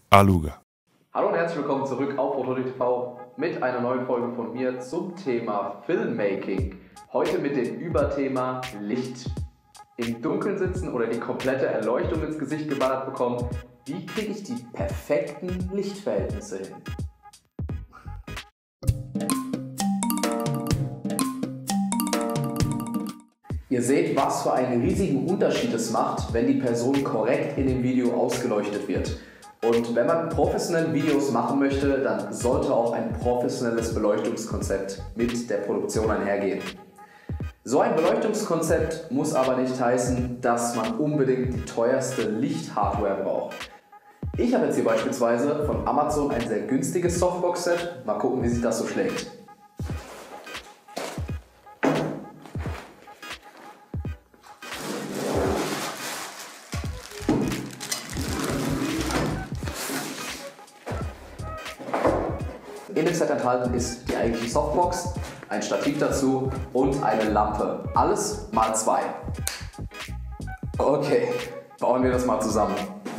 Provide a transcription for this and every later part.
Aluga. Hallo und herzlich willkommen zurück auf Foto.tv mit einer neuen Folge von mir zum Thema Filmmaking. Heute mit dem Überthema Licht. Im Dunkeln sitzen oder die komplette Erleuchtung ins Gesicht geballert bekommen. Wie kriege ich die perfekten Lichtverhältnisse hin? Ihr seht, was für einen riesigen Unterschied es macht, wenn die Person korrekt in dem Video ausgeleuchtet wird. Und wenn man professionelle Videos machen möchte, dann sollte auch ein professionelles Beleuchtungskonzept mit der Produktion einhergehen. So ein Beleuchtungskonzept muss aber nicht heißen, dass man unbedingt die teuerste Lichthardware braucht. Ich habe jetzt hier beispielsweise von Amazon ein sehr günstiges Softbox-Set. Mal gucken, wie sich das so schlägt. In dem Set enthalten ist die eigentliche Softbox, ein Stativ dazu und eine Lampe. Alles mal 2. Okay, bauen wir das mal zusammen.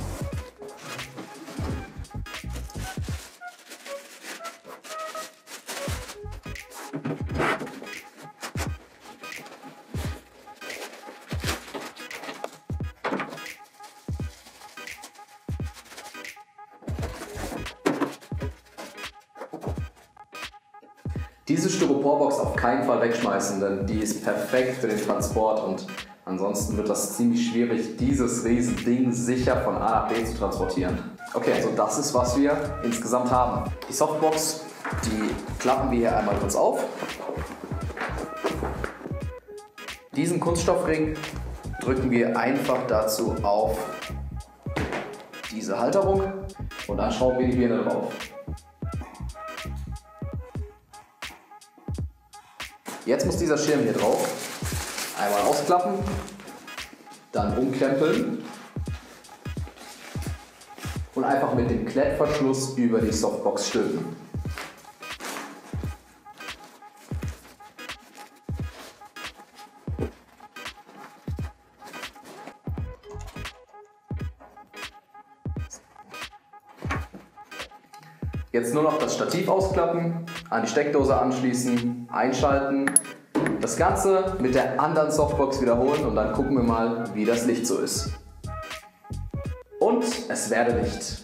Diese Styroporbox auf keinen Fall wegschmeißen, denn die ist perfekt für den Transport und ansonsten wird das ziemlich schwierig, dieses riesen Ding sicher von A nach B zu transportieren. Okay, also das ist, was wir insgesamt haben. Die Softbox, die klappen wir hier einmal kurz auf. Diesen Kunststoffring drücken wir einfach dazu auf diese Halterung und dann schrauben wir die Birne drauf. Jetzt muss dieser Schirm hier drauf. Einmal ausklappen, dann umkrempeln und einfach mit dem Klettverschluss über die Softbox stülpen. Jetzt nur noch das Stativ ausklappen, an die Steckdose anschließen, einschalten, das Ganze mit der anderen Softbox wiederholen und dann gucken wir mal, wie das Licht so ist. Und es werde Licht.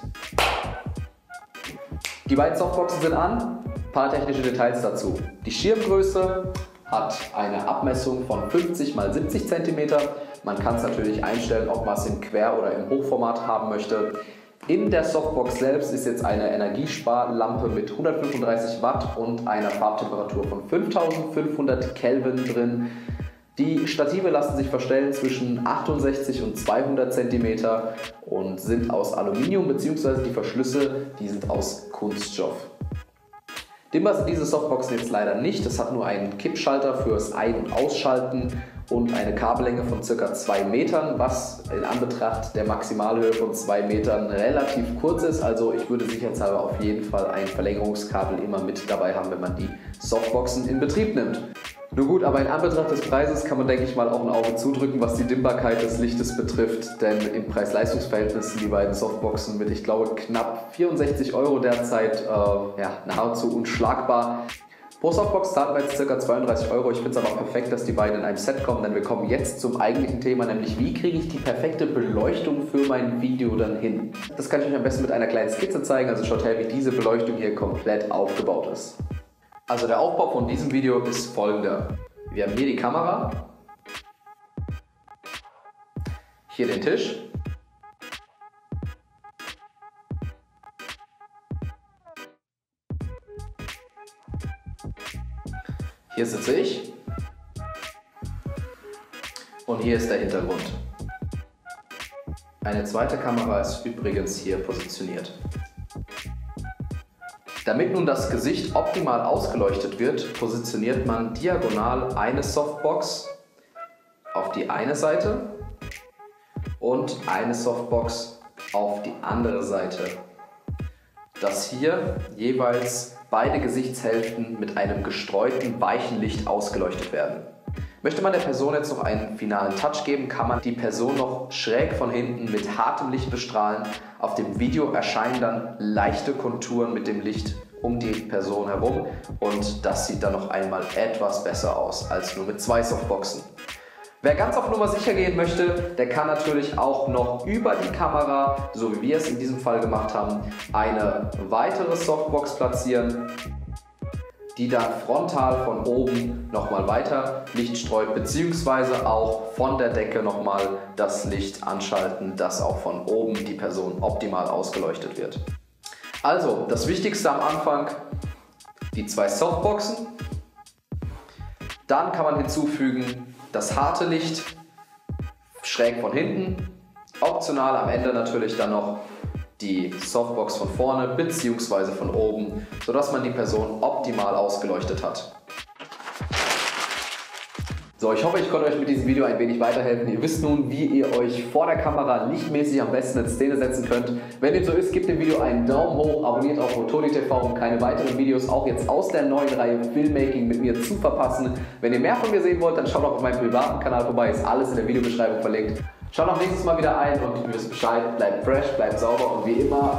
Die beiden Softboxen sind an, ein paar technische Details dazu. Die Schirmgröße hat eine Abmessung von 50 x 70 cm. Man kann es natürlich einstellen, ob man es im Quer- oder im Hochformat haben möchte. In der Softbox selbst ist jetzt eine Energiesparlampe mit 135 Watt und einer Farbtemperatur von 5500 Kelvin drin. Die Stative lassen sich verstellen zwischen 68 und 200 cm und sind aus Aluminium bzw. die Verschlüsse, die sind aus Kunststoff. Dimmer sind diese Softboxen jetzt leider nicht, es hat nur einen Kippschalter fürs Ein- und Ausschalten und eine Kabellänge von ca. 2 Metern, was in Anbetracht der Maximalhöhe von 2 Metern relativ kurz ist. Also ich würde sicherheitshalber auf jeden Fall ein Verlängerungskabel immer mit dabei haben, wenn man die Softboxen in Betrieb nimmt. Nun gut, aber in Anbetracht des Preises kann man, denke ich mal, auch ein Auge zudrücken, was die Dimmbarkeit des Lichtes betrifft, denn im Preis-Leistungs-Verhältnis sind die beiden Softboxen mit, ich glaube, knapp 64 € derzeit nahezu unschlagbar. Pro Softbox zahlt man jetzt ca. 32 €. Ich finde es aber perfekt, dass die beiden in einem Set kommen, denn wir kommen jetzt zum eigentlichen Thema, nämlich wie kriege ich die perfekte Beleuchtung für mein Video dann hin. Das kann ich euch am besten mit einer kleinen Skizze zeigen, also schaut her, wie diese Beleuchtung hier komplett aufgebaut ist. Also der Aufbau von diesem Video ist folgender. Wir haben hier die Kamera, hier den Tisch, hier sitze ich und hier ist der Hintergrund. Eine zweite Kamera ist übrigens hier positioniert. Damit nun das Gesicht optimal ausgeleuchtet wird, positioniert man diagonal eine Softbox auf die eine Seite und eine Softbox auf die andere Seite, dass hier jeweils beide Gesichtshälften mit einem gestreuten weichen Licht ausgeleuchtet werden. Möchte man der Person jetzt noch einen finalen Touch geben, kann man die Person noch schräg von hinten mit hartem Licht bestrahlen. Auf dem Video erscheinen dann leichte Konturen mit dem Licht um die Person herum und das sieht dann noch einmal etwas besser aus als nur mit 2 Softboxen. Wer ganz auf Nummer sicher gehen möchte, der kann natürlich auch noch über die Kamera, so wie wir es in diesem Fall gemacht haben, eine weitere Softbox platzieren, die dann frontal von oben nochmal weiter Licht streut, beziehungsweise auch von der Decke nochmal das Licht anschalten, dass auch von oben die Person optimal ausgeleuchtet wird. Also, das Wichtigste am Anfang, die 2 Softboxen. Dann kann man hinzufügen das harte Licht, schräg von hinten. Optional am Ende natürlich dann noch die Softbox von vorne bzw. von oben, sodass man die Person optimal ausgeleuchtet hat. So, ich hoffe, ich konnte euch mit diesem Video ein wenig weiterhelfen. Ihr wisst nun, wie ihr euch vor der Kamera lichtmäßig am besten in Szene setzen könnt. Wenn dem so ist, gebt dem Video einen Daumen hoch, abonniert auf Mottoni TV, um keine weiteren Videos auch jetzt aus der neuen Reihe Filmmaking mit mir zu verpassen. Wenn ihr mehr von mir sehen wollt, dann schaut auch auf meinem privaten Kanal vorbei, ist alles in der Videobeschreibung verlinkt. Schaut auch nächstes Mal wieder ein und ihr wisst Bescheid, bleibt fresh, bleibt sauber und wie immer,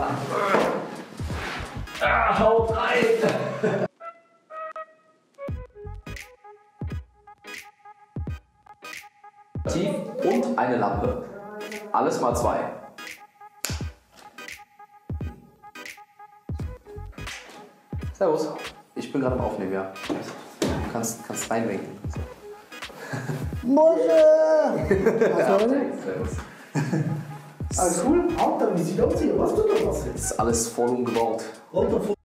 haut rein! Tief und eine Lampe. Alles mal 2. Servus. Ich bin gerade am Aufnehmen, ja. Du kannst reinwinken. Moje! Ja, servus. Alles cool? Alter, wie sieht aus hier? Was tut da was? Das ist alles voll umgebaut. Alter,